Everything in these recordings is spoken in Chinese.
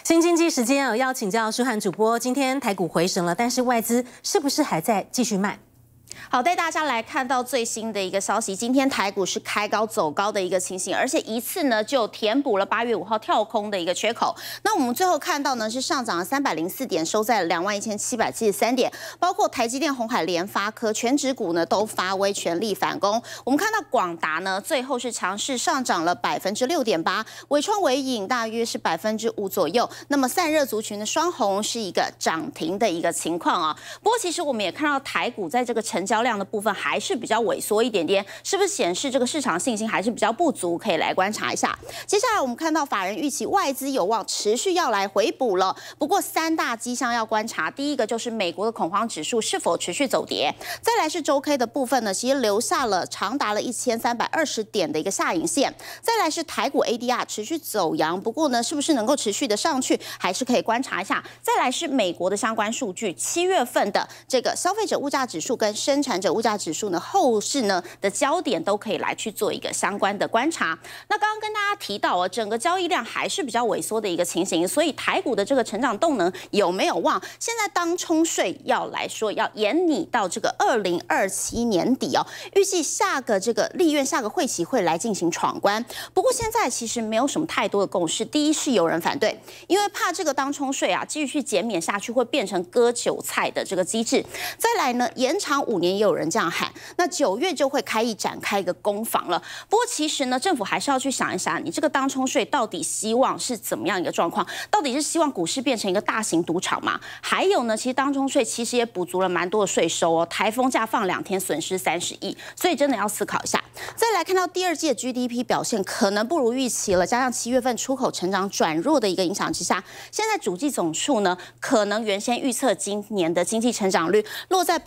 新经济时间要请教舒涵主播，今天台股回升了，但是外资是不是还在继续卖？ 好，带大家来看到最新的一个消息。今天台股是开高走高的一个情形，而且一次呢就填补了8月5号跳空的一个缺口。那我们最后看到呢是上涨了304点，收在21773点。包括台积电、鸿海、联发科全指股呢都发威，全力反攻。我们看到广达呢最后是强势上涨了6.8%，伟创、伟影大约是5%左右。那么散热族群的双红是一个涨停的一个情况啊。不过其实我们也看到台股在这个成交量的部分还是比较萎缩一点点，是不是显示这个市场信心还是比较不足？可以来观察一下。接下来我们看到法人预期外资有望持续要来回补了，不过3大迹象要观察，第一个就是美国的恐慌指数是否持续走跌，再来是周 K 的部分呢，其实留下了长达了1320点的一个下影线，再来是台股 ADR 持续走阳，不过呢是不是能够持续的上去，还是可以观察一下。再来是美国的相关数据，7月份的这个消费者物价指数跟生产者物价指数呢，后市呢的焦点都可以来去做一个相关的观察。那刚刚跟大家提到啊，整个交易量还是比较萎缩的一个情形，所以台股的这个成长动能有没有望？现在当冲税要来说，要延拟到这个2027年底哦，预计下个这个立院下个会期会来进行闯关。不过现在其实没有什么太多的共识。第一是有人反对，因为怕这个当冲税啊继续减免下去会变成割韭菜的这个机制。再来呢，延长5年也有人这样喊，那9月就会展开一个攻防了。不过其实呢，政府还是要去想一想，你这个当冲税到底希望是怎么样一个状况？到底是希望股市变成一个大型赌场吗？还有呢，其实当冲税其实也补足了蛮多的税收哦，台风假放2天损失30亿，所以真的要思考一下。再来看到第2季的 GDP 表现可能不如预期了，加上7月份出口成长转弱的一个影响之下，现在主计总处呢，可能原先预测今年的经济成长率落在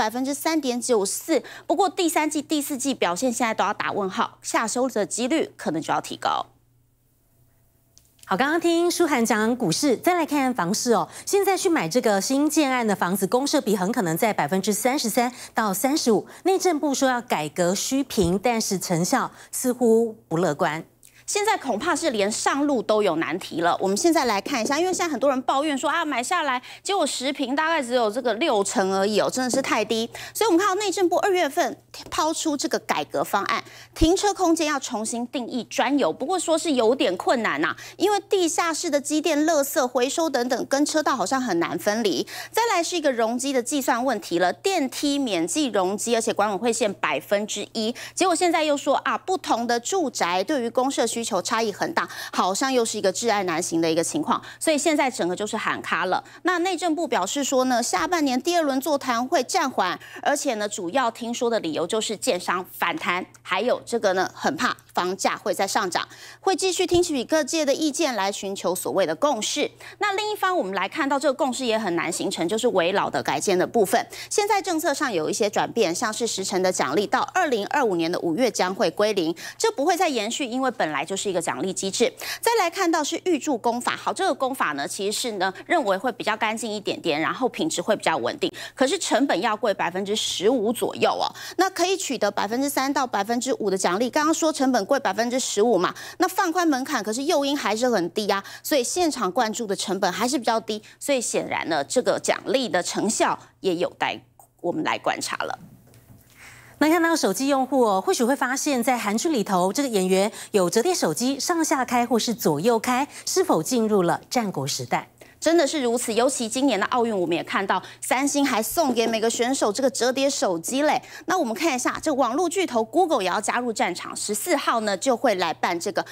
3.94%，不过第3季、第4季表现现在都要打问号，下修的几率可能就要提高。 好，刚刚听舒涵讲股市，再来看房市哦。现在去买这个新建案的房子，公设比很可能在33%到35%。内政部说要改革虚坪，但是成效似乎不乐观。 现在恐怕是连上路都有难题了。我们现在来看一下，因为现在很多人抱怨说啊，买下来结果10坪大概只有这个60%而已哦，真的是太低。所以我们看到内政部2月份抛出这个改革方案，停车空间要重新定义专有，不过说是有点困难呐，因为地下室的机电、垃圾回收等等跟车道好像很难分离。再来是一个容积的计算问题了，电梯免计容积，而且管委会限1%，结果现在又说啊，不同的住宅对于公设需求差异很大，好像又是一个窒碍难行的一个情况，所以现在整个就是喊卡了。那内政部表示说呢，下半年第2轮座谈会暂缓，而且呢，主要听说的理由就是建商反弹，还有这个呢，很怕房价会再上涨，会继续听取各界的意见来寻求所谓的共识。那另一方，我们来看到这个共识也很难形成，就是危老的改建的部分。现在政策上有一些转变，像是10成的奖励到2025年的5月将会归零，这不会再延续，因为本来就是一个奖励机制。再来看到是预铸工法，好，这个工法呢，其实是呢认为会比较干净一点点，然后品质会比较稳定，可是成本要贵15%左右哦。那可以取得3%到5%的奖励，刚刚说成本贵15%嘛，那放宽门槛，可是诱因还是很低啊，所以现场灌注的成本还是比较低，所以显然呢，这个奖励的成效也有待我们来观察了。 那看到手机用户哦，或许会发现，在韩剧里头，这个演员有折叠手机上下开或是左右开，是否进入了战国时代？ 真的是如此，尤其今年的奥运，我们也看到三星还送给每个选手这个折叠手机嘞。那我们看一下，这网络巨头 Google 也要加入战场，14号呢就会来办这个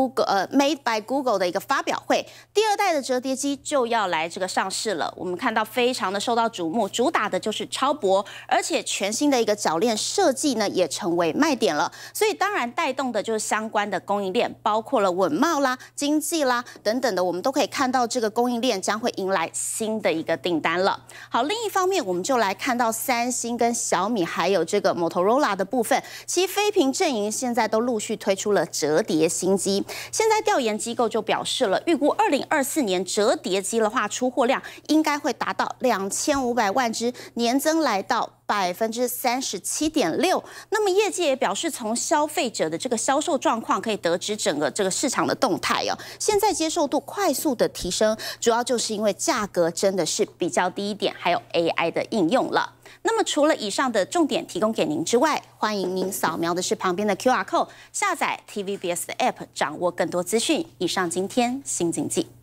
Made by Google 的一个发表会，第2代的折叠机就要来这个上市了。我们看到非常的受到瞩目，主打的就是超薄，而且全新的一个铰链设计呢也成为卖点了。所以当然带动的就是相关的供应链，包括了稳懋啦、经济啦等等的，我们都可以看到这个供应链将会迎来新的一个订单了。好，另一方面，我们就来看到三星跟小米还有这个 Motorola 的部分，其非屏阵营现在都陆续推出了折叠新机。现在调研机构就表示了，预估2024年折叠机的话，出货量应该会达到2500万只，年增来到 37.6%。那么业界也表示，从消费者的这个销售状况可以得知整个这个市场的动态哦。现在接受度快速的提升，主要就是因为价格真的是比较低一点，还有 AI 的应用了。那么除了以上的重点提供给您之外，欢迎您扫描的是旁边的 QR code， 下载 TVBS 的 App， 掌握更多资讯。以上今天新经济。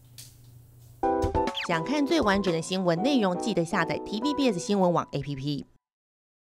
想看最完整的新闻内容，记得下载 TVBS 新闻网 APP。